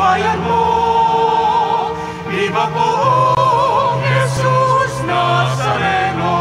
bayan mo. Viva poong Jesus Nazareno.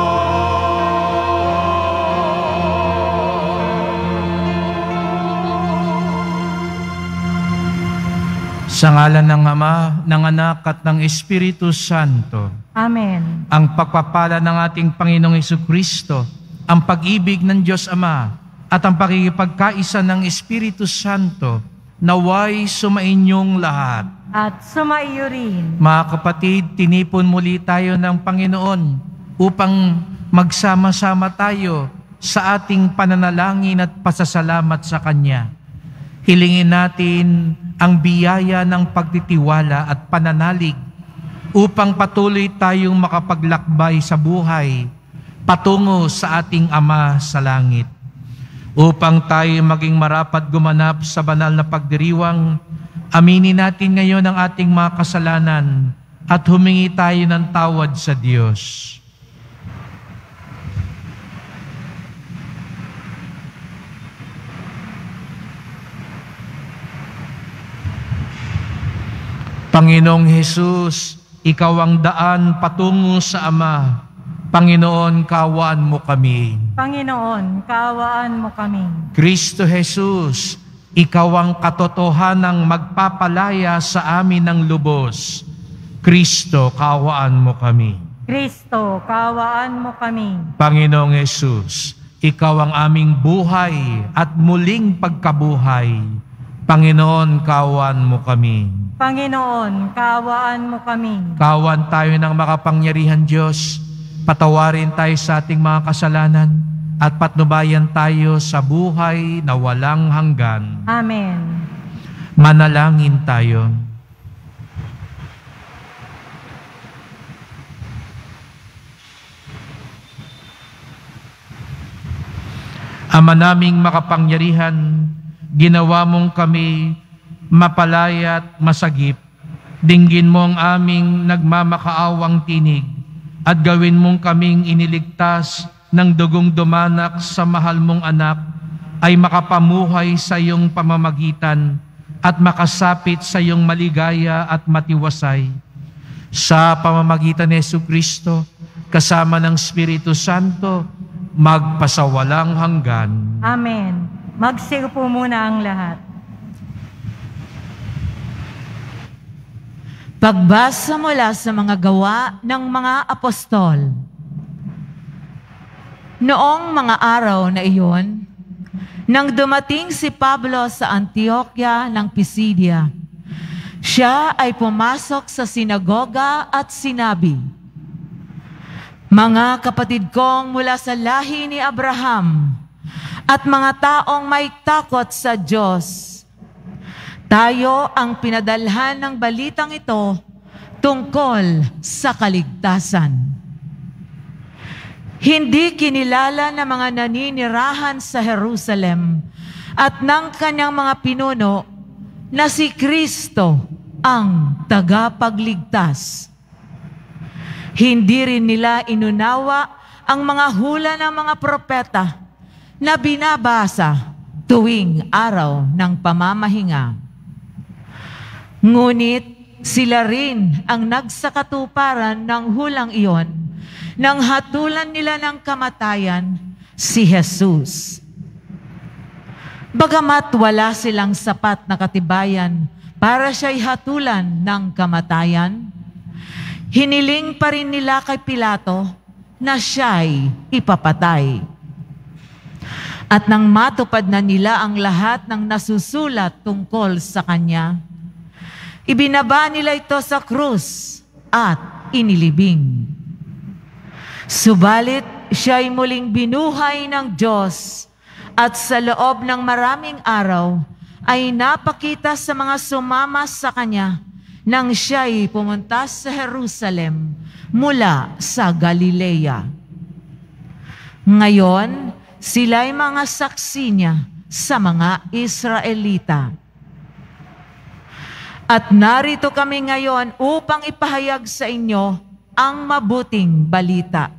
Sa ngalan ng Ama, ng Anak at ng Espiritu Santo. Amen. Ang pagpapala ng ating Panginoong Hesukristo, ang pag-ibig ng Diyos Ama, at ang pakikipagkaisa ng Espiritu Santo, naway sumainyong lahat. At sumaiyo rin. Mga kapatid, tinipon muli tayo ng Panginoon upang magsama-sama tayo sa ating pananalangin at pasasalamat sa Kanya. Hilingin natin ang biyaya ng pagtitiwala at pananalig upang patuloy tayong makapaglakbay sa buhay patungo sa ating Ama sa langit. Upang tayo maging marapat gumanap sa banal na pagdiriwang, aminin natin ngayon ang ating mga kasalanan at humingi tayo ng tawad sa Diyos. Panginoong Hesus, Ikaw ang daan patungo sa Ama. Panginoon, kaawaan mo kami. Panginoon, kaawaan mo kami. Kristo Jesus, Ikaw ang katotohanang magpapalaya sa amin ng lubos. Kristo, kaawaan mo kami. Kristo, kaawaan mo kami. Panginoong Hesus, Ikaw ang aming buhay at muling pagkabuhay. Panginoon, kaawaan mo kami. Panginoon, kaawaan mo kami. Kaawaan tayo ng makapangyarihan Diyos. Patawarin tayo sa ating mga kasalanan at patnubayan tayo sa buhay na walang hanggan. Amen. Manalangin tayo. Ama naming makapangyarihan, ginawa mong kami mapalaya at masagip. Dinggin mo ang aming nagmamakaawang tinig at gawin mong kaming iniligtas ng dugong dumanak sa mahal mong anak ay makapamuhay sa iyong pamamagitan at makasapit sa iyong maligaya at matiwasay. Sa pamamagitan ni Jesucristo, kasama ng Espiritu Santo, magpasawalang hanggan. Amen. Magsiupo muna ang lahat. Pagbasa mula sa mga gawa ng mga apostol. Noong mga araw na iyon, nang dumating si Pablo sa Antioquia ng Pisidia, siya ay pumasok sa sinagoga at sinabi, "Mga kapatid kong mula sa lahi ni Abraham at mga taong may takot sa Diyos, tayo ang pinadalhan ng balitang ito tungkol sa kaligtasan. Hindi kinilala ng mga naninirahan sa Jerusalem at ng kanyang mga pinuno na si Kristo ang tagapagligtas. Hindi rin nila inunawa ang mga hula ng mga propeta na binabasa tuwing araw ng pamamahinga. Ngunit sila rin ang nagsakatuparan ng hulang iyon nang hatulan nila ng kamatayan si Jesus. Bagamat wala silang sapat na katibayan para siya'y hatulan ng kamatayan, hiniling pa rin nila kay Pilato na siya'y ipapatay. At nang matupad na nila ang lahat ng nasusulat tungkol sa kanya, ibinaba nila ito sa krus at inilibing. Subalit siya'y muling binuhay ng Diyos at sa loob ng maraming araw ay napakita sa mga sumama sa kanya nang siya'y pumunta sa Jerusalem mula sa Galilea. Ngayon, sila'y mga saksi niya sa mga Israelita. At narito kami ngayon upang ipahayag sa inyo ang mabuting balita.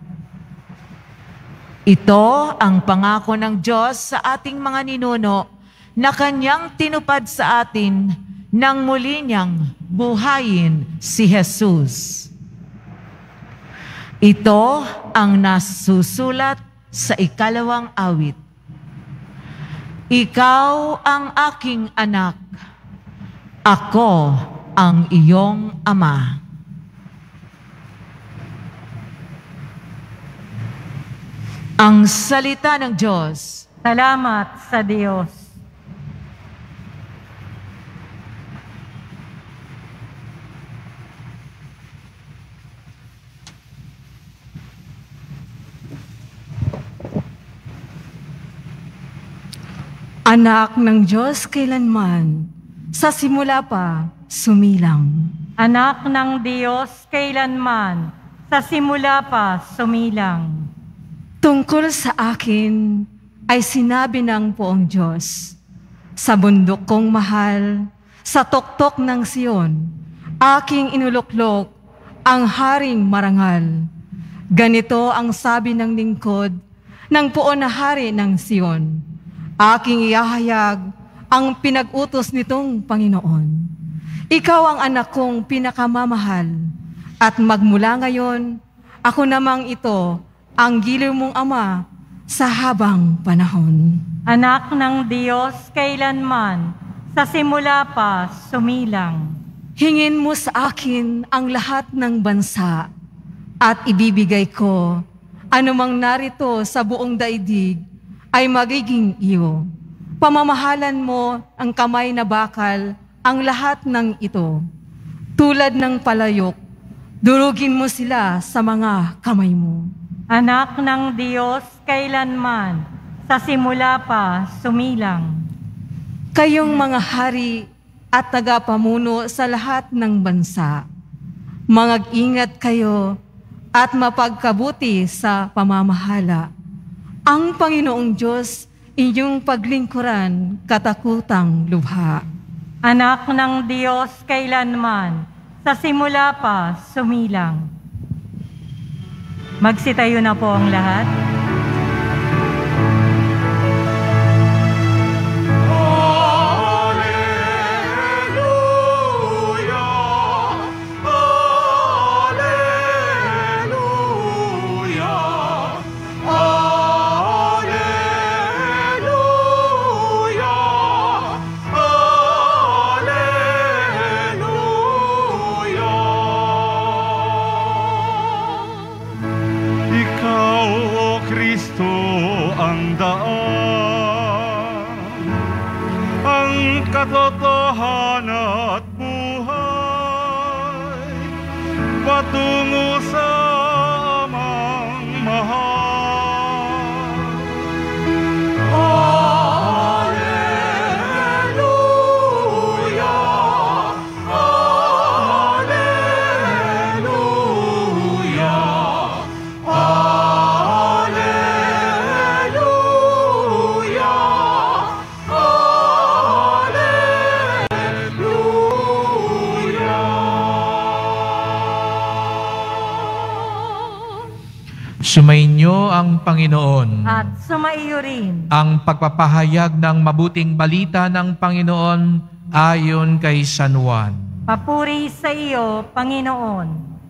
Ito ang pangako ng Diyos sa ating mga ninuno na Kanyang tinupad sa atin nang muli niyang buhayin si Jesus. Ito ang nasusulat sa 2 awit. Ikaw ang aking anak, ako ang iyong ama. Ang salita ng Diyos. Salamat sa Diyos. Anak ng Diyos kailanman, sa simula pa sumilang. Anak ng Diyos kailanman, sa simula pa sumilang. Tungkol sa akin ay sinabi ng poong Diyos, sa bundok kong mahal, sa tuktok ng Sion, aking inuluklok ang haring marangal. Ganito ang sabi ng lingkod ng poon na hari ng Sion. Aking iahayag ang pinag-utos nitong Panginoon. Ikaw ang anak kong pinakamamahal, at magmula ngayon, ako namang ito ang giliw mong ama sa habang panahon. Anak ng Diyos kailanman, sa simula pa sumilang. Hingin mo sa akin ang lahat ng bansa, at ibibigay ko anumang narito sa buong daigdig ay magiging iyo. Pamamahalan mo ang kamay na bakal ang lahat ng ito. Tulad ng palayok, durugin mo sila sa mga kamay mo. Anak ng Diyos kailanman, sa simula pa sumilang. Kayong mga hari at tagapamuno sa lahat ng bansa, mag-ingat kayo at mapagkabuti sa pamamahala. Ang Panginoong Diyos, inyong paglingkuran, katakutang lubha. Anak ng Diyos kailanman, sa simula pa sumilang. Magsitayo na po ang lahat. Katotohanan at buhay, patungo sa amang mahal. Alleluia, Alleluia, Sumainyo ang Panginoon. At sumaiyo rin. Ang pagpapahayag ng mabuting balita ng Panginoon ayon kay San Juan. Papuri sa iyo, Panginoon.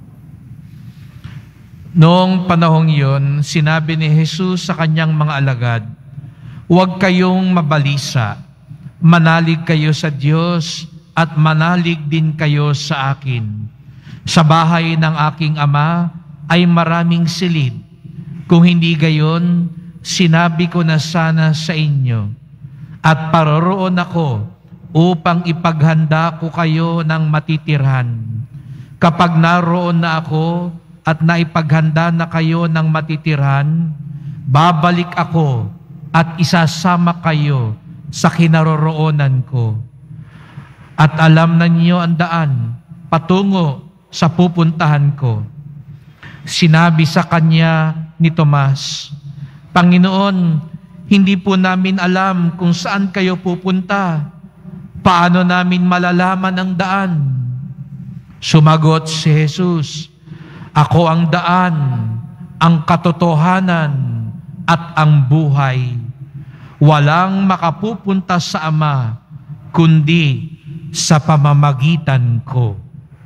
Noong panahong iyon, sinabi ni Jesus sa kanyang mga alagad, "Huwag kayong mabalisa. Manalig kayo sa Diyos at manalig din kayo sa akin. Sa bahay ng aking Ama ay maraming silid. Kung hindi gayon, sinabi ko na sana sa inyo. At paroroon ako upang ipaghanda ko kayo ng matitirhan. Kapag naroon na ako at naipaghanda na kayo ng matitirhan, babalik ako at isasama kayo sa kinaroroonan ko. At alam na niyo ang daan patungo sa pupuntahan ko." Sinabi sa kanya ni Tomas, "Panginoon, hindi po namin alam kung saan kayo pupunta. Paano namin malalaman ang daan?" Sumagot si Jesus, "Ako ang daan, ang katotohanan, at ang buhay. Walang makapupunta sa Ama, kundi sa pamamagitan ko.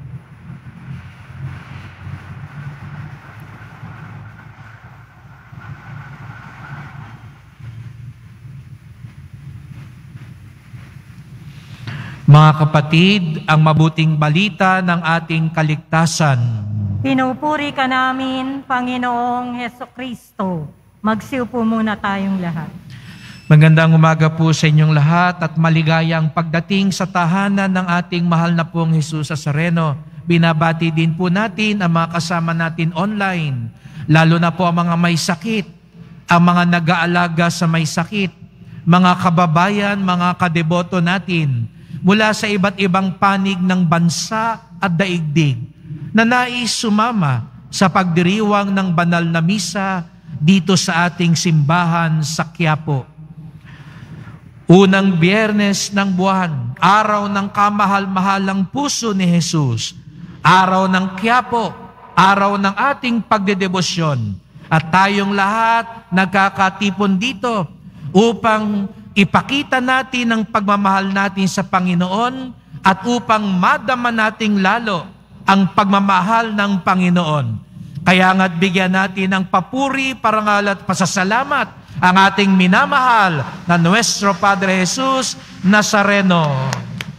Mga kapatid, ang mabuting balita ng ating kaligtasan. Pinupuri ka namin, Panginoong Hesukristo. Magsiupo muna tayong lahat. Magandang umaga po sa inyong lahat at maligayang pagdating sa tahanan ng ating mahal na pong Jesus Nazareno. Binabati din po natin ang mga kasama natin online, lalo na po ang mga may sakit, ang mga nag-aalaga sa may sakit, mga kababayan, mga kadeboto natin, mula sa iba't ibang panig ng bansa at daigdig na nais sumama sa pagdiriwang ng banal na misa dito sa ating simbahan sa Quiapo. Unang Biyernes ng buwan, araw ng kamahal-mahalang puso ni Jesus, araw ng Quiapo, araw ng ating pagdedebosyon, at tayong lahat nagkakatipon dito upang ipakita natin ang pagmamahal natin sa Panginoon at upang madama nating lalo ang pagmamahal ng Panginoon. Kaya nga't bigyan natin ng papuri, parangal at pasasalamat ang ating minamahal na Nuestro Padre Jesus Nazareno.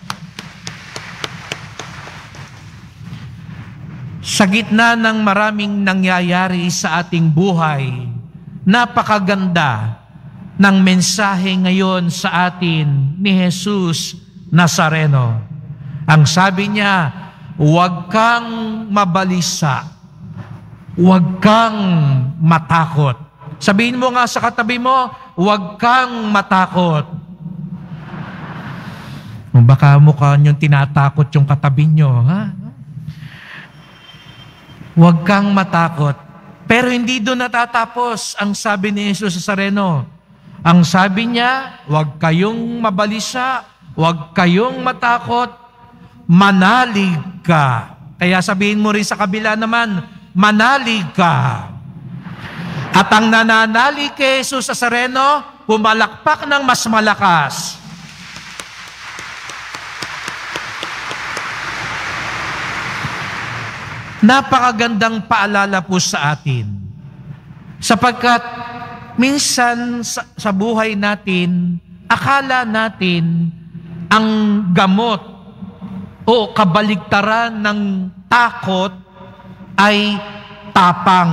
Sa gitna ng maraming nangyayari sa ating buhay, napakaganda ng mensahe ngayon sa atin ni Jesus Nazareno. Ang sabi niya, huwag kang mabalisa, huwag kang matakot. Sabihin mo nga sa katabi mo, huwag kang matakot. Baka mukha niyong tinatakot yung katabi niyo, ha? Huwag kang matakot. Pero hindi doon natatapos ang sabi ni Jesus Nazareno. Ang sabi niya, huwag kayong mabalisa, huwag kayong matakot, manalig ka. Kaya sabihin mo rin sa kabila naman, manalig ka. At ang nananalig kay Jesus Nazareno, pumalakpak ng mas malakas. Napakagandang paalala po sa atin. Sapagkat minsan sa buhay natin, akala natin ang gamot o kabaligtaran ng takot ay tapang.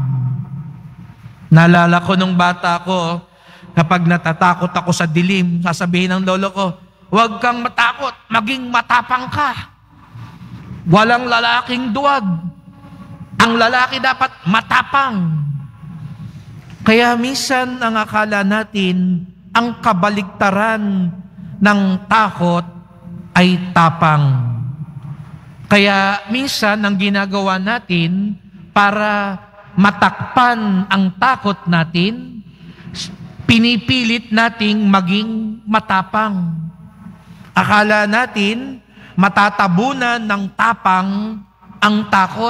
Naalala ko nung bata ko, kapag natatakot ako sa dilim, sasabihin ng lolo ko, huwag kang matakot, maging matapang ka. Walang lalaking duwag. Ang lalaki dapat matapang. Kaya minsan ang akala natin, ang kabaligtaran ng takot ay tapang. Kaya minsan ang ginagawa natin para matakpan ang takot natin, pinipilit nating maging matapang. Akala natin, matatabunan ng tapang ang takot.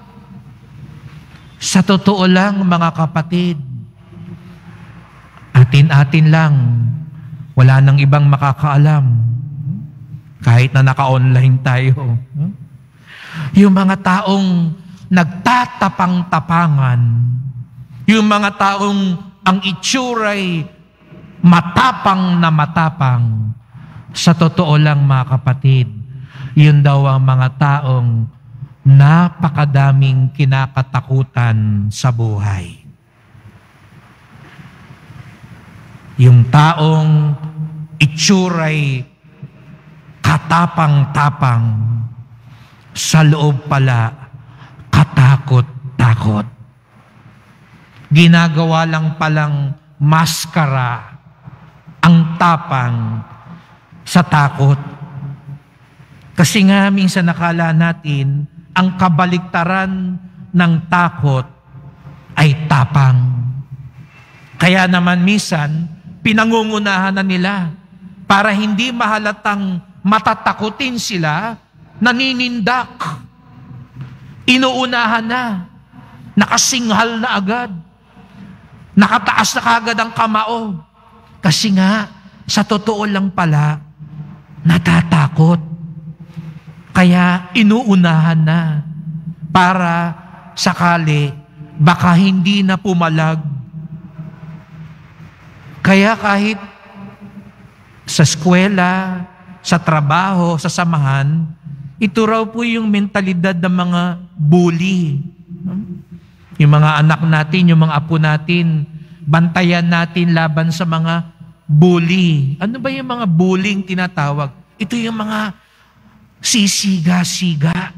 Sa totoo lang, mga kapatid, atin-atin lang, wala nang ibang makakaalam. Kahit na naka-online tayo. Yung mga taong nagtatapang-tapangan, yung mga taong ang itsuray matapang na matapang, sa totoo lang mga kapatid, yun daw ang mga taong napakadaming kinakatakutan sa buhay. Yung taong itsuray katapang-tapang, sa loob pala katakot-takot. Ginagawa lang palang maskara ang tapang sa takot. Kasi nga minsan nakala natin ang kabaliktaran ng takot ay tapang. Kaya naman minsan pinangungunahan na nila para hindi mahalatang matatakutin sila, naninindak. Inuunahan na. Nakasinghal na agad. Nakataas na kagad ang kamao. Kasi nga, sa totoo lang pala, natatakot. Kaya inuunahan na para sakali baka hindi na pumalag. Kaya kahit sa eskwela, sa trabaho, sa samahan, ito raw po yung mentalidad ng mga bully. Yung mga anak natin, yung mga apo natin, bantayan natin laban sa mga bully. Ano ba yung mga bullying tinatawag? Ito yung mga sisiga-siga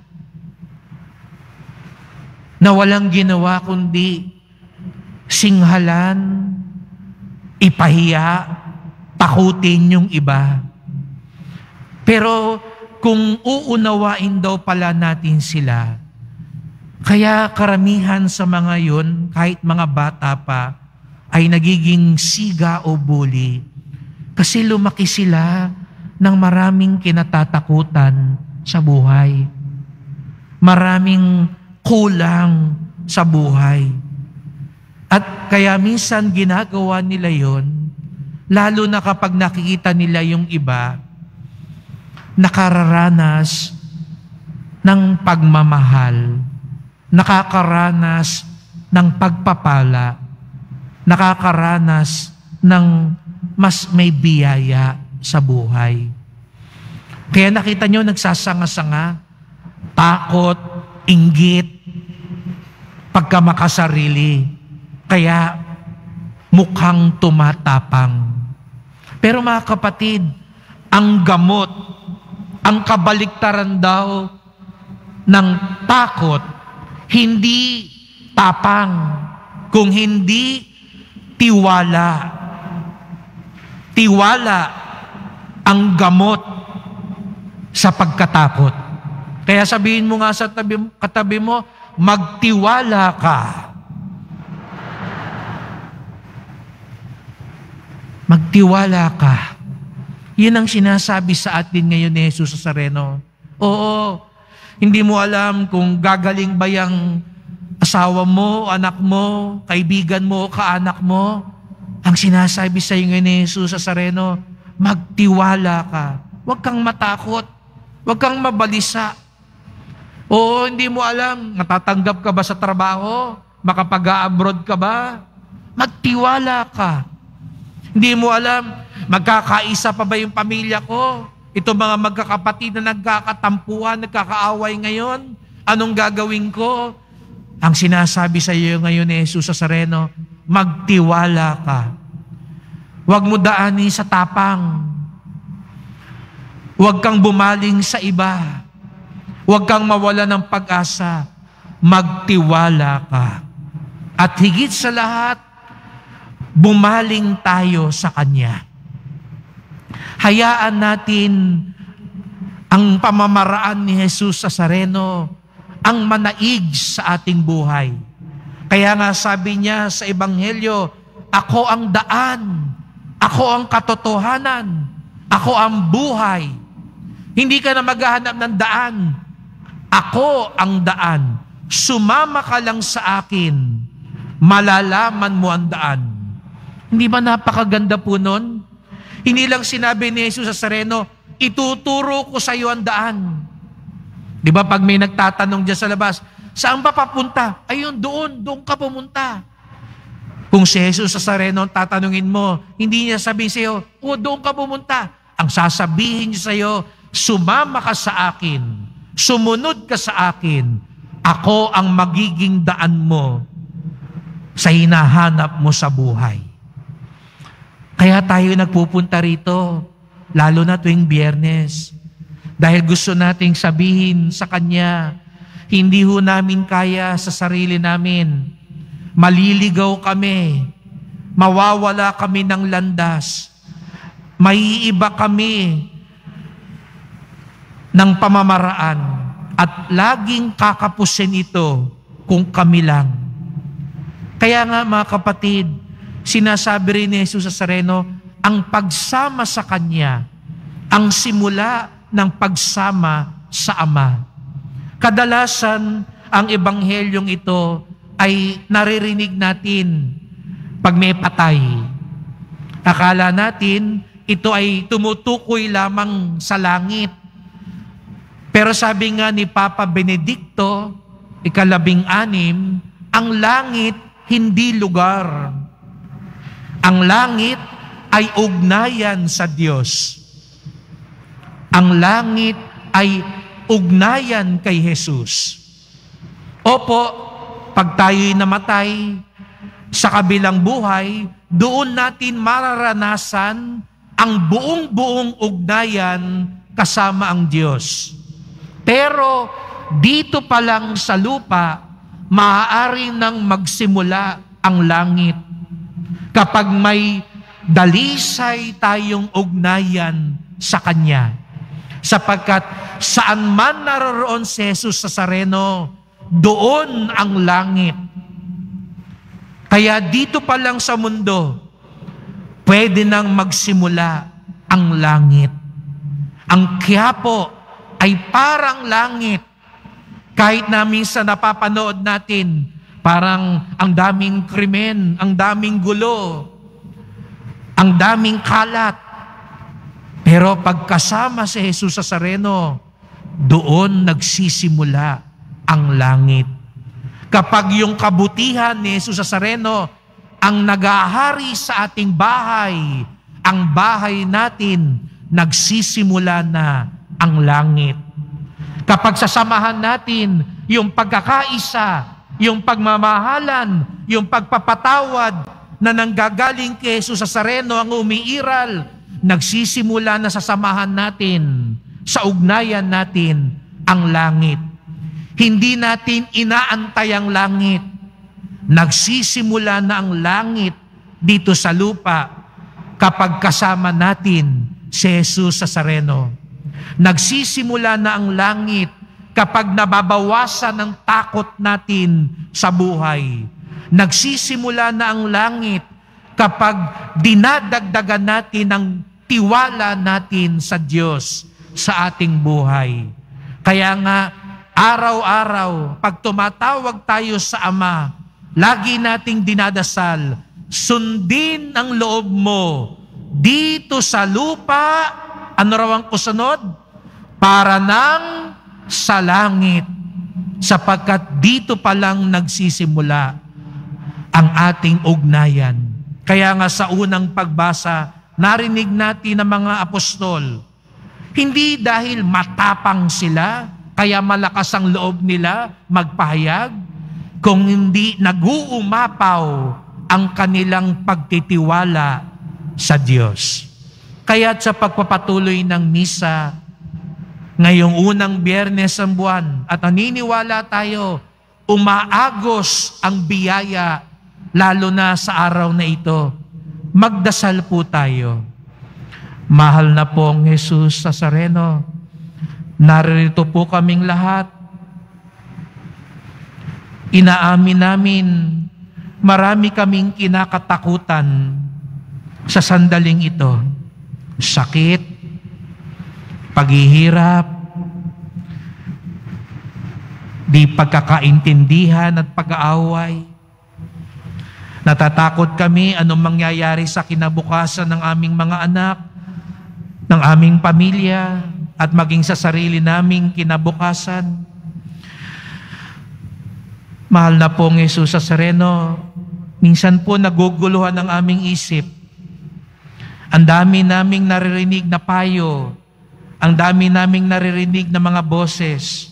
na walang ginawa kundi singhalan, ipahiya, takutin yung iba. Pero kung uunawain daw pala natin sila, kaya karamihan sa mga yun, kahit mga bata pa, ay nagiging siga o bully kasi lumaki sila ng maraming kinatatakutan sa buhay. Maraming kulang sa buhay. At kaya minsan ginagawa nila yon, lalo na kapag nakikita nila yung iba, nakararanas ng pagmamahal, nakakaranas ng pagpapala, nakakaranas ng mas may biyaya sa buhay. Kaya nakita nyo, nagsasanga-sanga, takot, inggit, pagkamakasarili, kaya mukhang tumatapang. Pero mga kapatid, ang gamot, ang kabaliktaran daw ng takot, hindi tapang, kung hindi tiwala. Tiwala ang gamot sa pagkatakot. Kaya sabihin mo nga sa katabi mo, magtiwala ka. Magtiwala ka. Yun ang sinasabi sa atin ngayon ni Jesus Nazareno. Oo, hindi mo alam kung gagaling ba yung asawa mo, anak mo, kaibigan mo, kaanak mo. Ang sinasabi sa iyo ngayon ni Jesus Nazareno, magtiwala ka. Huwag kang matakot. Huwag kang mabalisa. Oo, hindi mo alam, natatanggap ka ba sa trabaho? Makapag-abroad ka ba? Magtiwala ka. Hindi mo alam, magkakaisa pa ba yung pamilya ko? Ito mga magkakapatid na nagkakatampuhan, nagkakaaway ngayon, anong gagawin ko? Ang sinasabi sa iyo ngayon ni Jesus Nazareno, magtiwala ka. Huwag mo daanin sa tapang. Huwag kang bumaling sa iba. Huwag kang mawala ng pag-asa. Magtiwala ka. At higit sa lahat, bumaling tayo sa Kanya. Hayaan natin ang pamamaraan ni Jesus Nazareno ang manaig sa ating buhay. Kaya nga sabi niya sa Ebanghelyo, ako ang daan, ako ang katotohanan, ako ang buhay. Hindi ka na maghahanap ng daan. Ako ang daan. Sumama ka lang sa akin, malalaman mo ang daan. Hindi ba napakaganda po nun? Hindi lang sinabi ni Jesus Nazareno, ituturo ko sa iyo ang daan. Di ba pag may nagtatanong dyan sa labas, saan ba papunta? Ayun, doon ka pumunta. Kung si Jesus Nazareno ang tatanungin mo, hindi niya sabihin sa iyo, doon ka pumunta. Ang sasabihin niya sa iyo, sumama ka sa akin, sumunod ka sa akin, ako ang magiging daan mo sa hinahanap mo sa buhay. Kaya tayo nagpupunta rito, lalo na tuwing Biyernes, dahil gusto nating sabihin sa Kanya, hindi ho namin kaya sa sarili namin, maliligaw kami, mawawala kami ng landas, maiiba kami ng pamamaraan, at laging kakapusin ito kung kami lang. Kaya nga mga kapatid, sinasabi rin ni Jesus Nazareno, ang pagsama sa Kanya, ang simula ng pagsama sa Ama. Kadalasan, ang ebanghelyong ito ay naririnig natin pag may patay. Akala natin, ito ay tumutukoy lamang sa langit. Pero sabi nga ni Papa Benedicto, 16, ang langit hindi lugar. Ang langit ay ugnayan sa Diyos. Ang langit ay ugnayan kay Jesus. Opo, pag tayo'y namatay sa kabilang buhay, doon natin mararanasan ang buong-buong ugnayan kasama ang Diyos. Pero dito pa lang sa lupa, maaari nang magsimula ang langit. Kapag may dalisay tayong ugnayan sa Kanya. Sapagkat saan man naroroon si Jesus sa Nazareno, doon ang langit. Kaya dito pa lang sa mundo, pwede nang magsimula ang langit. Ang Quiapo ay parang langit. Kahit na minsan napapanood natin, parang ang daming krimen, ang daming gulo, ang daming kalat. Pero pagkasama si Jesus sa Nazareno, doon nagsisimula ang langit. Kapag yung kabutihan ni Jesus sa Nazareno ang nag-ahari sa ating bahay, ang bahay natin, nagsisimula na ang langit. Kapag sasamahan natin yung pagkakaisa, yung pagmamahalan, yung pagpapatawad na nanggagaling kay Jesus sa Nazareno ang umiiral, nagsisimula na sasamahan natin, sa ugnayan natin, ang langit. Hindi natin inaantay ang langit. Nagsisimula na ang langit dito sa lupa kapag kasama natin si Jesus sa Nazareno. Nagsisimula na ang langit kapag nababawasan ang takot natin sa buhay. Nagsisimula na ang langit kapag dinadagdagan natin ang tiwala natin sa Diyos sa ating buhay. Kaya nga, araw-araw, pag tumatawag tayo sa Ama, lagi nating dinadasal, sundin ang loob mo dito sa lupa, ano raw ang kusunod? Para nang sa langit. Sapagkat dito pa lang nagsisimula ang ating ugnayan. Kaya nga sa unang pagbasa, narinig natin ang mga apostol, hindi dahil matapang sila, kaya malakas ang loob nila magpahayag, kung hindi nag-uumapaw ang kanilang pagtitiwala sa Diyos. Kaya't sa pagpapatuloy ng misa, ngayong unang Biyernes ng buwan, at naniniwala tayo, umaagos ang biyaya, lalo na sa araw na ito. Magdasal po tayo. Mahal na pong Jesus sa Nazareno, narito po kaming lahat. Inaamin namin, marami kaming kinakatakutan sa sandaling ito. Sakit, paghihirap, di pagkakaintindihan at pag-aaway. Natatakot kami anong mangyayari sa kinabukasan ng aming mga anak, ng aming pamilya, at maging sa sarili naming kinabukasan. Mahal na pong Jesus sa Nazareno, minsan po naguguluhan ang aming isip. Ang dami naming naririnig na payo, ang dami naming naririnig na mga boses.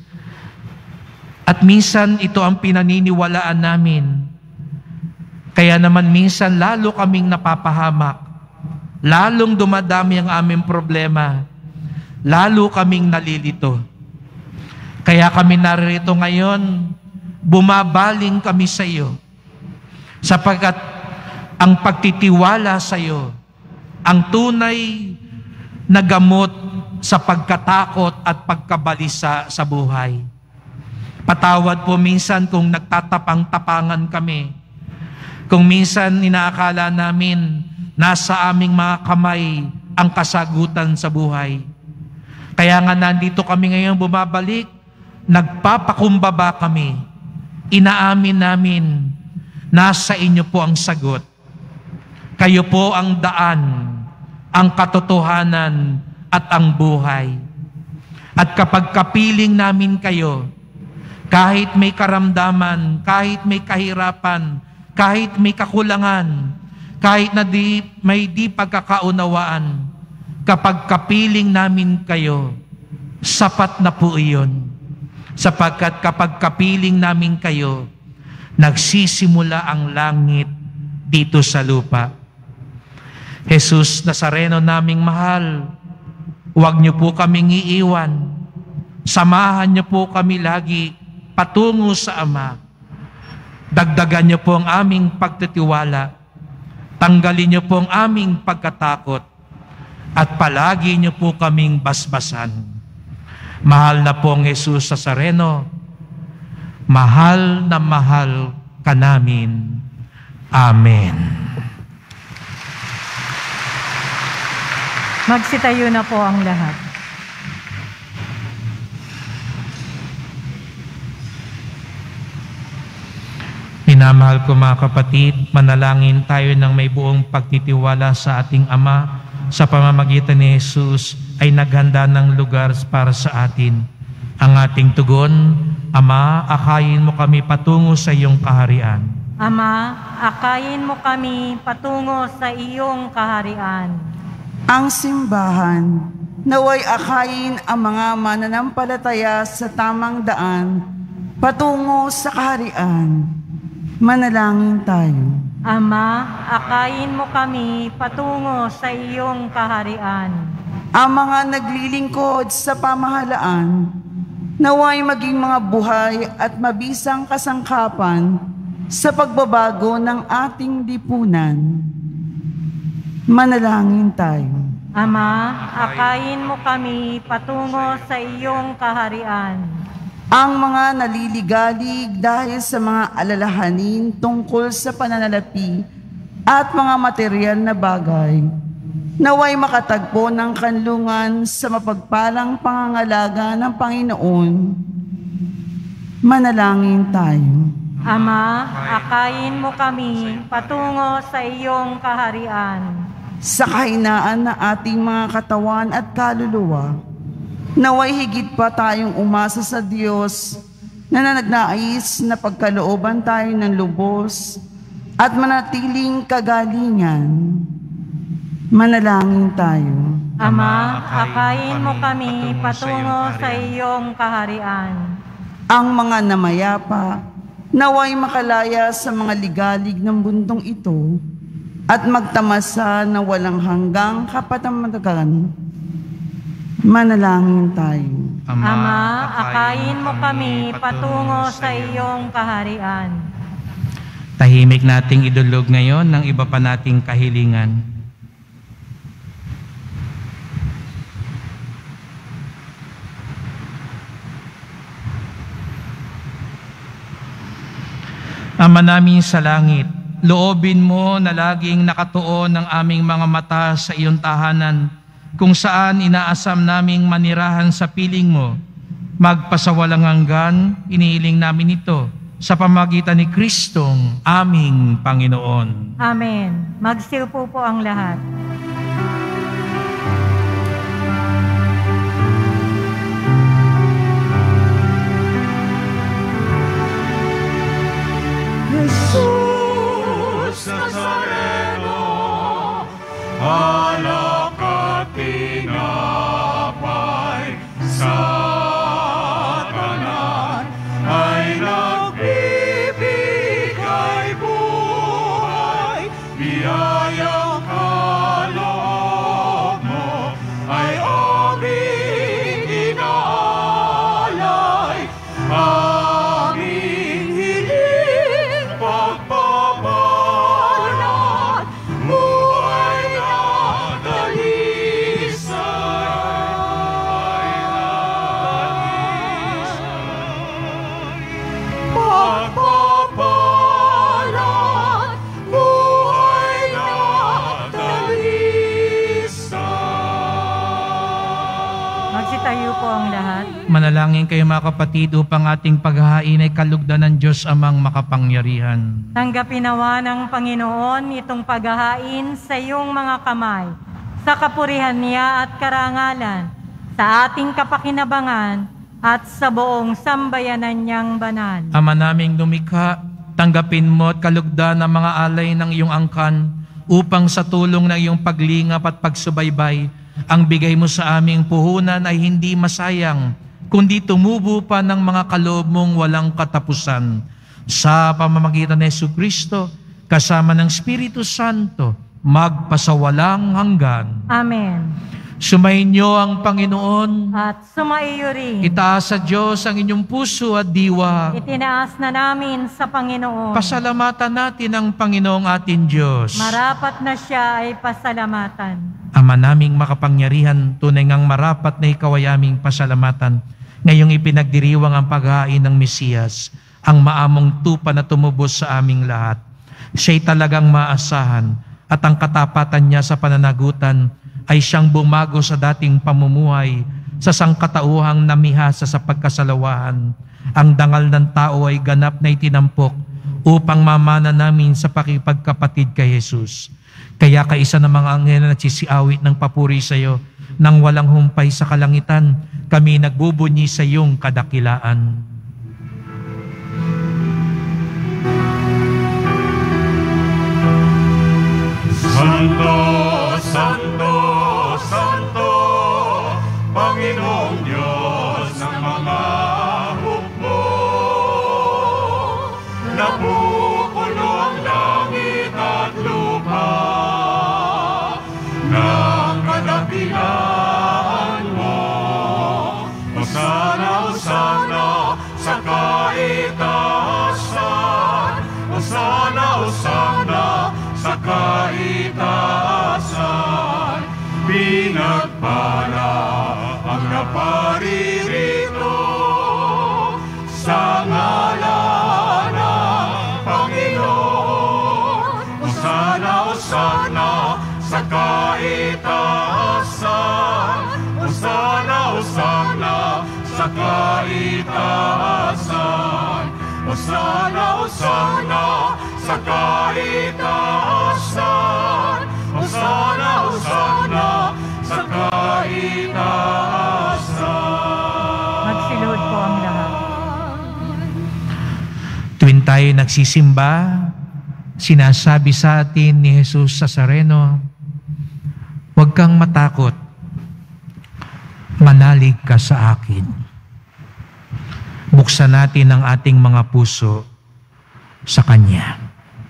At minsan ito ang pinaniniwalaan namin. Kaya naman minsan lalo kaming napapahamak, lalong dumadami ang aming problema, lalo kaming nalilito. Kaya kami narito ngayon, bumabaling kami sa iyo, sapagkat ang pagtitiwala sa iyo, ang tunay na gamot sa pagkatakot at pagkabalisa sa buhay. Patawad po minsan kung nagtatapang-tapangan kami, kung minsan inaakala namin nasa aming mga kamay ang kasagutan sa buhay. Kaya nga nandito kami ngayon bumabalik, nagpapakumbaba kami. Inaamin namin, nasa inyo po ang sagot. Kayo po ang daan, ang katotohanan at ang buhay. At kapag kapiling namin kayo, kahit may karamdaman, kahit may kahirapan, kahit may kakulangan, kahit na may di pagkakaunawaan, kapag kapiling namin kayo, sapat na po iyon. Sapagkat kapag kapiling namin kayo, nagsisimula ang langit dito sa lupa. Jesus Nazareno naming mahal, huwag niyo po kaming iiwan. Samahan niyo po kami lagi patungo sa Ama. Dagdagan niyo po ang aming pagtitiwala. Tanggalin niyo po ang aming pagkatakot. At palagi niyo po kaming basbasan. Mahal na pong Jesus Nazareno, mahal na mahal ka namin. Amen. Magsitayo na po ang lahat. Minamahal ko mga kapatid, manalangin tayo ng may buong pagtitiwala sa ating Ama. Sa pamamagitan ni Jesus ay naghanda ng lugar para sa atin. Ang ating tugon, Ama, akayin mo kami patungo sa iyong kaharian. Ama, akayin mo kami patungo sa iyong kaharian. Ang simbahan, naway akayin ang mga mananampalataya sa tamang daan patungo sa kaharian. Manalangin tayo. Ama, akayin mo kami patungo sa iyong kaharian. Ang mga naglilingkod sa pamahalaan, naway maging mga buhay at mabisang kasangkapan sa pagbabago ng ating lipunan. Manalangin tayo. Ama, akayin mo kami patungo sa iyong kaharian. Ang mga naliligalig dahil sa mga alalahanin tungkol sa pananalapi at mga material na bagay, naway makatagpo ng kanlungan sa mapagpalang pangangalaga ng Panginoon. Manalangin tayo. Ama, akayin mo kami patungo sa iyong kaharian. Sa kahinaan ng ating mga katawan at kaluluwa, naway higit pa tayong umasa sa Diyos na nagnais na pagkalooban tayo ng lubos at manatiling kagalingan. Manalangin tayo. Ama, akayin mo kami patungo sa iyong kaharian. Ang mga namayapa, naway makalaya sa mga ligalig ng bundong ito at magtamasa na walang hanggang kapatamagan. Manalangin tayo. Ama, akayin mo kami patungo sa iyong kaharian. Tahimik nating idulog ngayon ng iba pa nating kahilingan. Ama namin sa langit, loobin mo na laging nakatuon ang aming mga mata sa iyong tahanan, kung saan inaasam naming manirahan sa piling mo. Magpasawalang hanggan, inihiling namin ito sa pamagitan ni Kristong aming Panginoon. Amen. Magsiupo po ang lahat. Jesus Nazareno, alak at tinapay sa kanan ay nagbibigay buhay. Biyayang kaloob mo ay aming inaalay. Aming hiling pagpapalat, buhay na pagpapalat, buhay na Magsitayo po ang lahat. Manalangin kayo mga kapatid upang ating paghahain ay kalugdan ng Diyos amang makapangyarihan. Tanggapin nawa ng Panginoon itong paghahain sa iyong mga kamay, sa kapurihan niya at karangalan, sa ating kapakinabangan at sa buong sambayanan niyang banal. Ama naming lumikha, tanggapin mo at kalugdan ang mga alay ng iyong angkan upang sa tulong ng iyong paglingap at pagsubaybay, ang bigay mo sa aming puhunan ay hindi masayang, kundi tumubo pa ng mga kaloob mong walang katapusan. Sa pamamagitan ni Jesucristo, kasama ng Espiritu Santo, magpasawalang hanggan. Amen. Sumainyo ang Panginoon. At sumaiyo rin. Itaas sa Diyos ang inyong puso at diwa. Itinaas na namin sa Panginoon. Pasalamatan natin ang Panginoong ating Diyos. Marapat na siya ay pasalamatan. Ama naming makapangyarihan, tunay ngang marapat na ikaw ay aming pasalamatan. Ngayong ipinagdiriwang ang paghain ng Mesiyas, ang maamong tupa na tumubos sa aming lahat. Siya'y talagang maasahan at ang katapatan niya sa pananagutan ay siyang bumago sa dating pamumuhay sa sangkatauhang namihasa sa pagkasalawahan. Ang dangal ng tao ay ganap na itinampok upang mamana namin sa pakipagkapatid kay Jesus. Kaya kaisa ng mga anghel na nagsisiawit ng papuri sa iyo, nang walang humpay sa kalangitan, kami nagbubunyi sa iyong kadakilaan. Santo, Santo, Santo, Panginoong Diyos ng mga hukbo. Napupuno ang langit at lupa ng kadakilaan mo. Hosana, Hosana sa kaitaasan. Hosana, Hosana sa kaitaasan. Pinagpala ang naparirito sa ngalan ng Panginoon. Hosana, Hosana sa kaitaasan. Hosana, Hosana sa kaitaasan. Hosana, Hosana sa kaitaasan. Hosana, Hosana sa kaitaasan. Magsilod po ang lahat. Tuwing tayo nagsisimba, sinasabi sa atin ni Jesus Nazareno, huwag kang matakot, manalig ka sa akin. Buksan natin ang ating mga puso sa Kanya.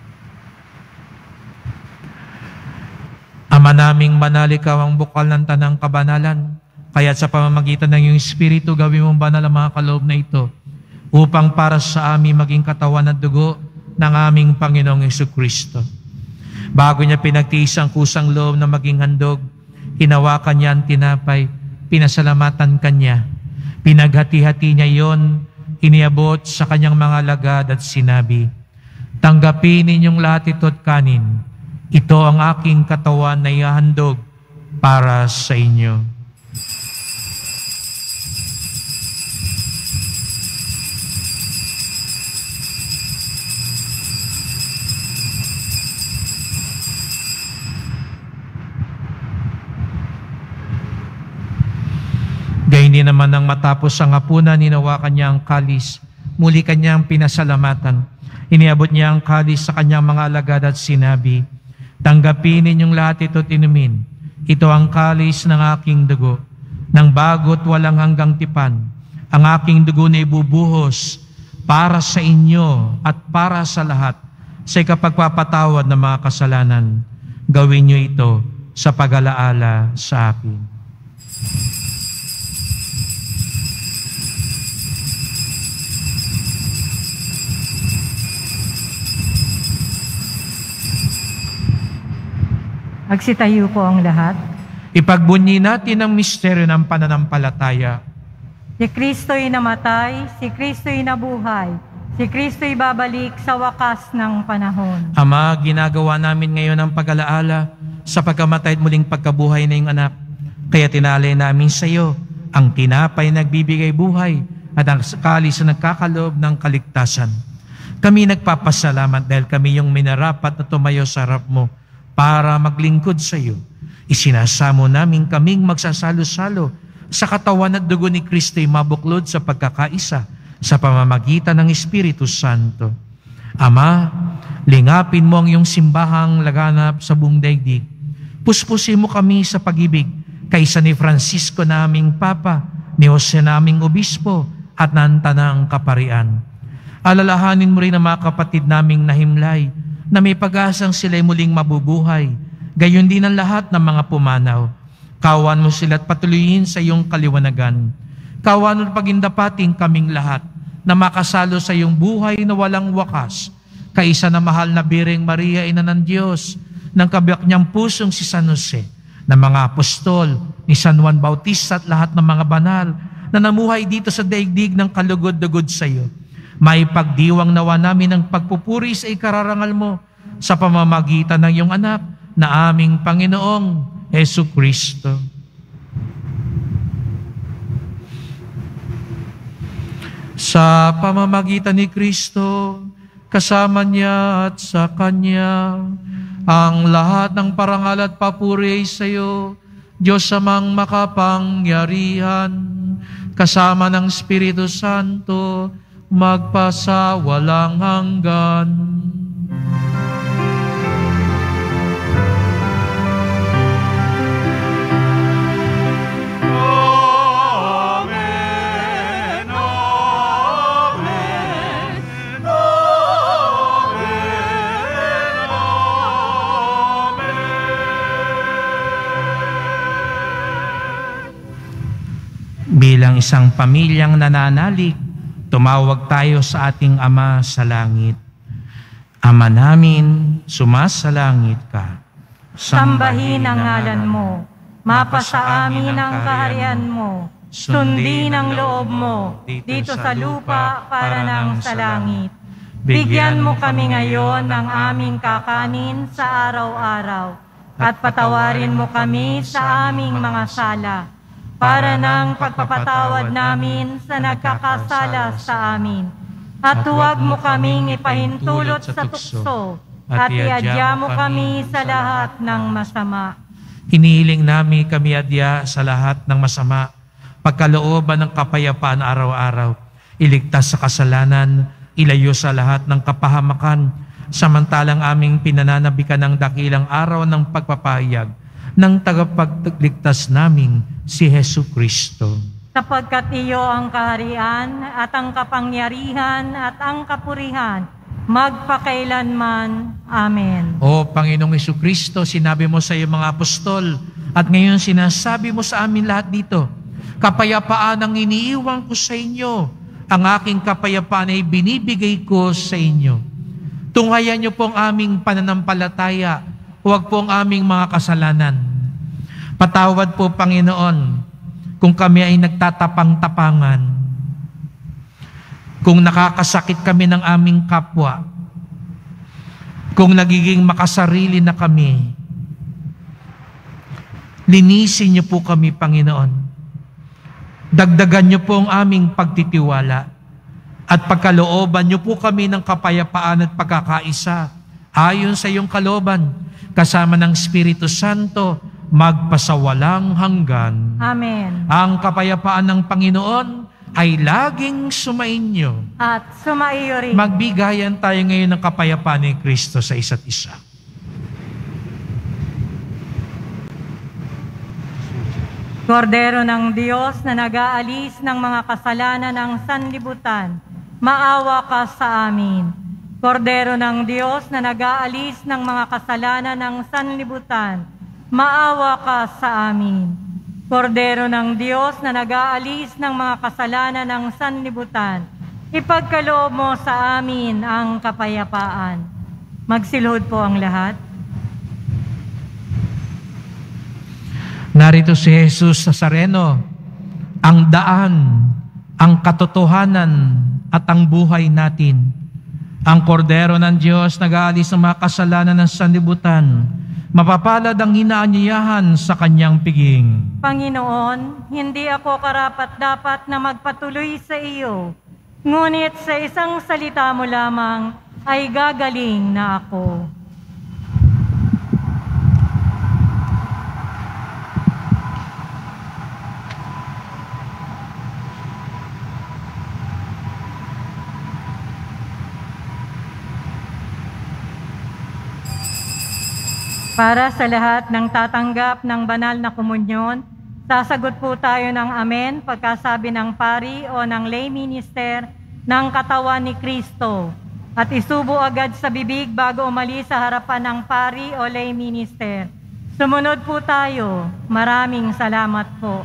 Ama naming banal, ikaw ang bukal ng tanang kabanalan, kaya sa pamamagitan ng iyong Espiritu, gawin mong banal ang mga kaloob na ito, upang para sa amin maging katawan at dugo ng aming Panginoong Jesucristo. Bago niya pinagtiis ang kusang loob na maging handog, hinawakan niya ang tinapay, pinasalamatan kanya, pinaghati-hati niya yon, iniabot sa kanyang mga alagad at sinabi, tanggapin ninyong lahat ito at kanin. Ito ang aking katawan na ihahandog para sa inyo. Gayun din naman nang matapos ang hapunan, hinawakan niya ang kalis, muli kanyang pinasalamatan. Iniabot niya ang kalis sa kanyang mga alagad at sinabi, tanggapin ninyong lahat ito at inumin. Ito ang kalis ng aking dugo, ng bago't walang hanggang tipan. Ang aking dugo na ibubuhos para sa inyo at para sa lahat sa ikapagpapatawad ng mga kasalanan. Gawin niyo ito sa pag-alaala sa akin. Magsitayo po ang lahat. Ipagbunyi natin ang misteryo ng pananampalataya. Si Kristo'y namatay, si Kristo'y nabuhay, si Kristo'y babalik sa wakas ng panahon. Ama, ginagawa namin ngayon ang pag-alaala sa pagkamatay at muling pagkabuhay na iyong anak. Kaya tinalay namin sa iyo ang tinapay nagbibigay buhay at ang kalis na nagkakaloob ng kaligtasan. Kami nagpapasalamat dahil kami yung minarapat na tumayo sa harap mo para maglingkod sa iyo. Isinasamo namin kaming magsasalo-salo sa katawan at dugo ni Kristo'y mabuklod sa pagkakaisa sa pamamagitan ng Espiritu Santo. Ama, lingapin mo ang iyong simbahang laganap sa buong daigdig. Puspusin mo kami sa pag-ibig kaysa ni Francisco naming Papa, ni Jose naming Obispo, at ng Tanang Kaparian. Alalahanin mo rin ang mga kapatid naming nahimlay na may pag-asang sila'y muling mabubuhay, gayon din ang lahat ng mga pumanaw. Kawan mo sila at patuloyin sa iyong kaliwanagan. Kawan mo pagindapating kaming lahat na makasalo sa iyong buhay na walang wakas. Kaisa na mahal na Bireng Maria, Ina ng Diyos, ng kabiyak niyang pusong si San Jose, ng mga apostol, ni San Juan Bautista at lahat ng mga banal na namuhay dito sa daigdig ng kalugod-dugod sa iyo. May pagdiwang nawa namin ang pagpupuri sa ikararangal mo sa pamamagitan ng iyong anak na aming Panginoong Jesucristo. Sa pamamagitan ni Kristo, kasama niya at sa Kanya, ang lahat ng parangal at papuri ay sa iyo, Diyos amang makapangyarihan, kasama ng Espiritu Santo, magpasawalang hanggan. Bilang isang pamilyang nananalig, tumawag tayo sa ating Ama sa langit. Ama namin, sumasalangit ka. Sambahin ang ngalan mo. Mapasa amin ang kaharian mo. Sundin ang loob mo dito sa lupa para nang sa langit. Bigyan mo kami ngayon ng aming kakanin sa araw-araw. At patawarin mo kami sa aming mga sala, para ng pagpapatawad namin sa nagkakasala sa amin. At huwag mo kaming ipahintulot sa tukso, at iadya mo kami sa lahat ng masama. Hinihiling namin kami adya sa lahat ng masama, pagkalooban ng kapayapaan araw-araw, iligtas sa kasalanan, ilayo sa lahat ng kapahamakan, samantalang aming pinananabikan ng dakilang araw ng pagpapahayag ng tagapagligtas naming si Jesucristo. Sapagkat iyo ang kaharian at ang kapangyarihan at ang kapurihan, magpakailanman. Amen. O Panginoong Jesucristo, sinabi mo sa iyong mga apostol, at ngayon sinasabi mo sa amin lahat dito, kapayapaan ang iniiwan ko sa inyo, ang aking kapayapaan ay binibigay ko sa inyo. Tunghayan niyo po ang aming pananampalataya, huwag po ang aming mga kasalanan. Patawad po, Panginoon, kung kami ay nagtatapang-tapangan, kung nakakasakit kami ng aming kapwa, kung nagiging makasarili na kami. Linisin niyo po kami, Panginoon. Dagdagan niyo po ang aming pagtitiwala at pagkalooban niyo po kami ng kapayapaan at pagkakaisa ayon sa iyong kalooban, kasama ng Espiritu Santo, magpasawalang hanggan. Amen. Ang kapayapaan ng Panginoon ay laging sumainyo. At sumaiyo rin. Magbigayan tayo ngayon ng kapayapaan ni Kristo sa isa't isa. Kordero ng Diyos na nag-aalis ng mga kasalanan ng sanlibutan, maawa ka sa amin. Kordero ng Diyos na nag-aalis ng mga kasalanan ng sanlibutan, maawa ka sa amin. Kordero ng Diyos na nag-aalis ng mga kasalanan ng sanlibutan, ipagkaloob mo sa amin ang kapayapaan. Magsilhod po ang lahat. Narito si Jesus Nazareno, ang daan, ang katotohanan at ang buhay natin. Ang kordero ng Diyos nag-aalis ng mga kasalanan ng sanlibutan, mapapalad ang hinaanyayahan sa kanyang piging. Panginoon, hindi ako karapat-dapat na magpatuloy sa iyo, ngunit sa isang salita mo lamang ay gagaling na ako. Para sa lahat ng tatanggap ng banal na komunyon, sasagot po tayo ng amen pagkasabi ng pari o ng lay minister ng katawan ni Kristo. At isubo agad sa bibig bago umalis sa harapan ng pari o lay minister. Sumunod po tayo. Maraming salamat po.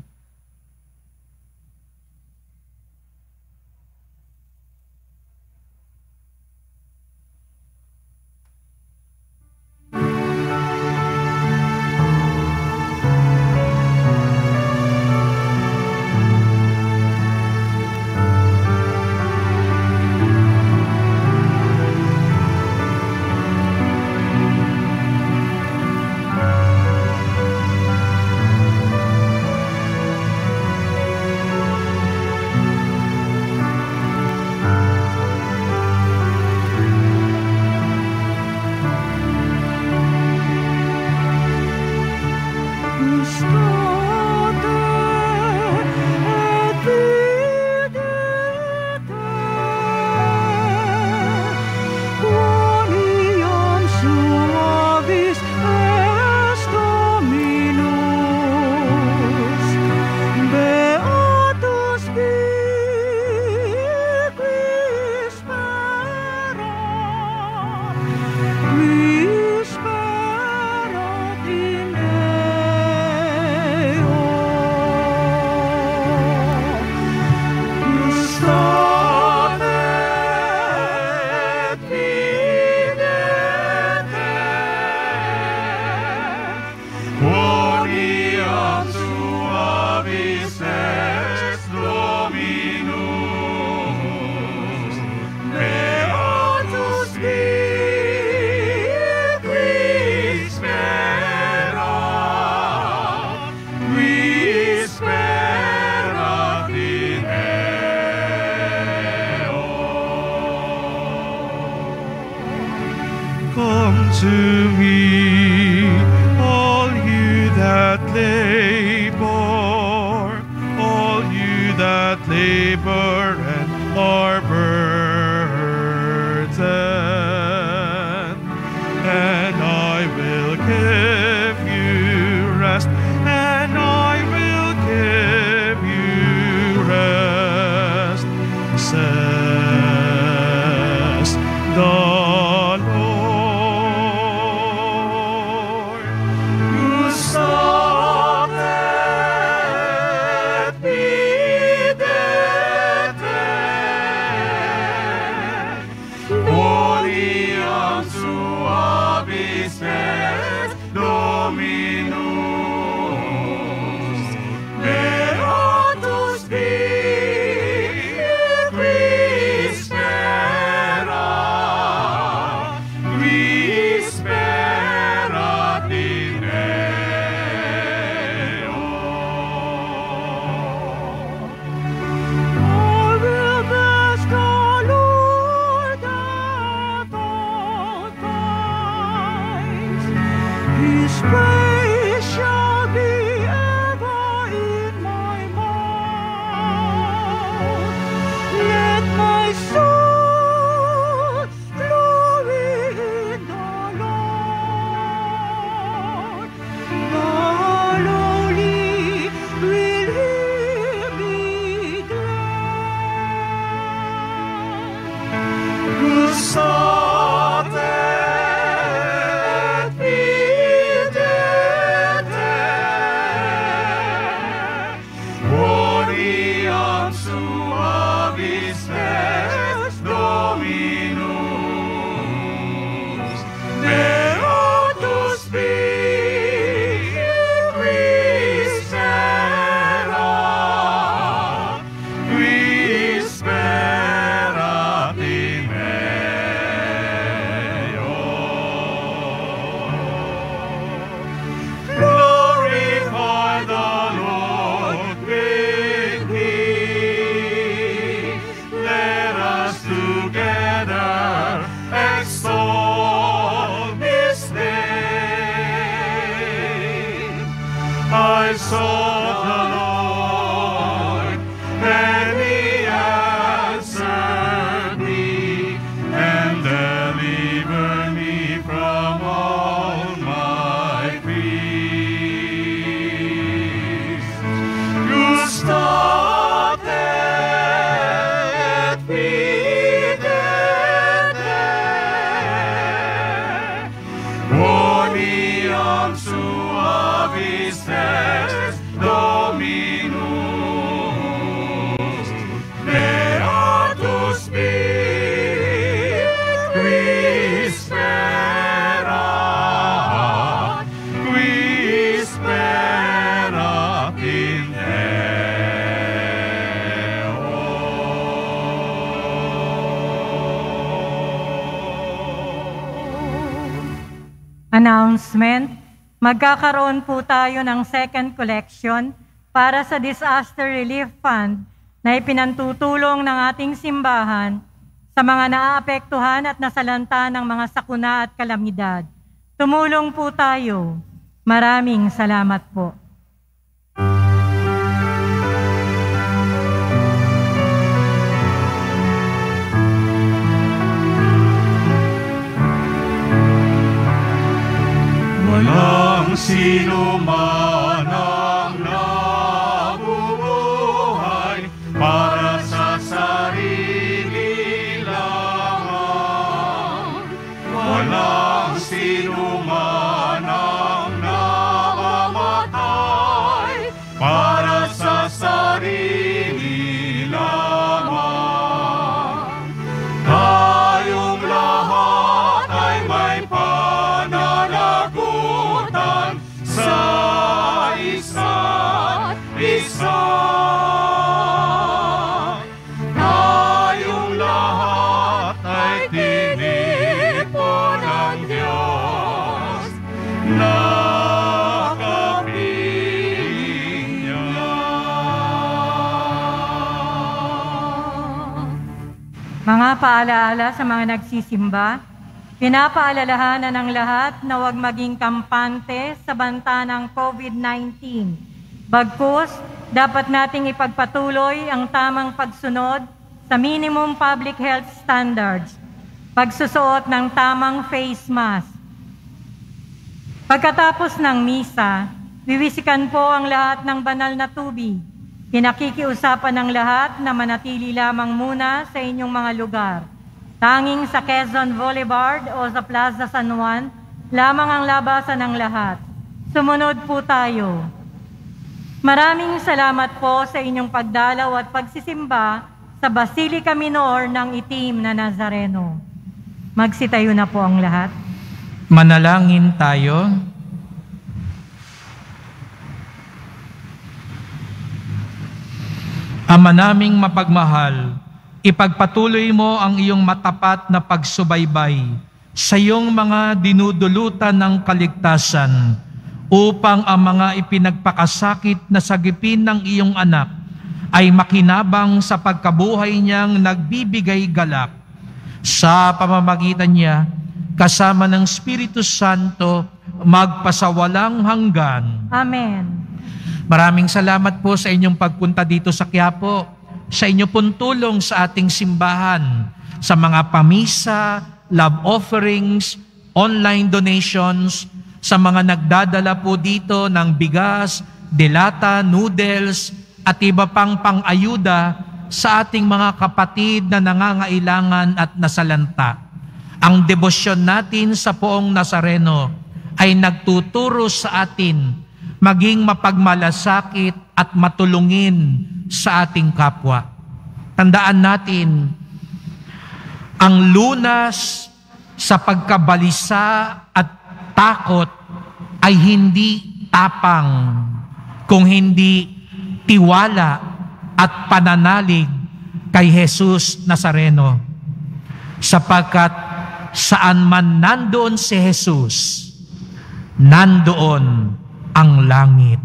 Come to me, all you that labor, all you that labor and are burdened, and I will give you rest, and I will give you rest, says the let us Announcement, magkakaroon po tayo ng second collection para sa Disaster Relief Fund na ipinantutulong ng ating simbahan sa mga naaapektuhan at nasalanta ng mga sakuna at kalamidad. Tumulong po tayo. Maraming salamat po. Walang sino man ang nabubuhay para sa sarili lamang. Walang sino man ang namamatay para sa sarili lamang. Tayong lahat ay may pananagutan sa isa't isa. Tayong lahat ay tinipon ng Diyos na kapiling niya. Mga paalaala sa mga nagsisimba, pinapaalalahanan ng lahat na huwag maging kampante sa banta ng COVID-19. Bagkus, dapat nating ipagpatuloy ang tamang pagsunod sa minimum public health standards, pagsusuot ng tamang face mask. Pagkatapos ng misa, wiwisikan po ang lahat ng banal na tubig. Pinakikiusapan ng lahat na manatili lamang muna sa inyong mga lugar. Tanging sa Quezon Boulevard o sa Plaza San Juan, lamang ang labasan ng lahat. Sumunod po tayo. Maraming salamat po sa inyong pagdalaw at pagsisimba sa Basilica Minor ng Itim na Nazareno. Magsitayo na po ang lahat. Manalangin tayo. Ama naming mapagmahal, ipagpatuloy mo ang iyong matapat na pagsubaybay sa iyong mga dinudulutan ng kaligtasan upang ang mga ipinagpakasakit na sagipin ng iyong anak ay makinabang sa pagkabuhay niyang nagbibigay galak. Sa pamamagitan niya, kasama ng Espiritu Santo, magpasawalang hanggan. Amen. Maraming salamat po sa inyong pagpunta dito sa Quiapo, sa inyo pong tulong sa ating simbahan, sa mga pamisa, love offerings, online donations, sa mga nagdadala po dito ng bigas, delata, noodles, at iba pang pang-ayuda sa ating mga kapatid na nangangailangan at nasalanta. Ang debosyon natin sa Poong Nazareno ay nagtuturo sa atin maging mapagmalasakit at matulungin sa ating kapwa. Tandaan natin, ang lunas sa pagkabalisa at takot ay hindi tapang, kung hindi tiwala at pananalig kay Jesus Nazareno. Sapagkat saan man nandoon si Jesus, nandoon ang langit.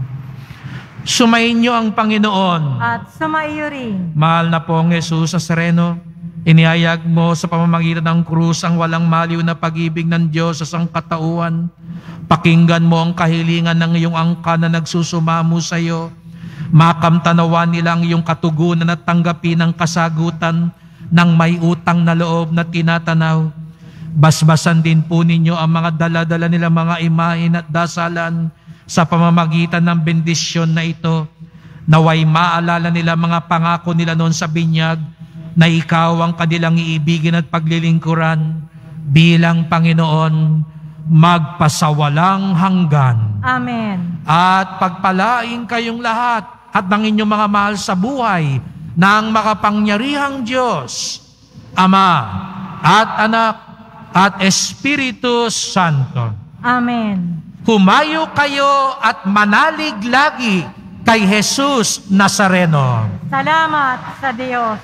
Sumayin niyo ang Panginoon. At sumaiyo rin. Mahal na pong Jesus Nazareno, inihayag mo sa pamamagitan ng krus ang walang maliw na pag-ibig ng Diyos sa sangkatauhan. Pakinggan mo ang kahilingan ng iyong angka na nagsusumamo sa iyo. Makamtanawan nila ang iyong katugunan at tanggapin ang kasagutan ng may utang na loob na tinatanaw. Basbasan din po ninyo ang mga dala-dala nila mga imahin at dasalan sa pamamagitan ng bendisyon na ito. Naway maalala nila mga pangako nila noon sa binyag na ikaw ang kanilang iibigin at paglilingkuran bilang Panginoon magpasawalang hanggan. Amen. At pagpalain kayong lahat at ng inyong mga mahal sa buhay ng makapangyarihang Diyos, Ama at Anak at Espiritu Santo. Amen. Humayo kayo at manalig lagi kay Jesus Nazareno. Salamat sa Diyos.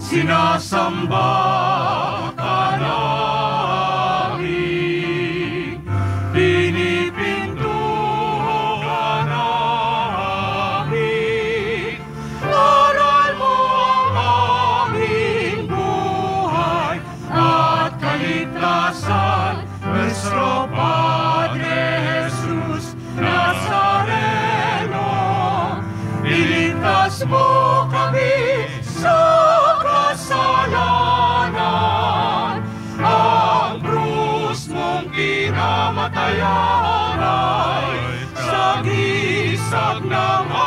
sinasamba ka namin, pinipintuho ka namin. Aral mo ang aming buhay at kaligtasan, Nuestro Padre Jesus Nazareno. Iligtas mo kami sa kasalanan, ang krus mong kinamatayan ay sagisag ng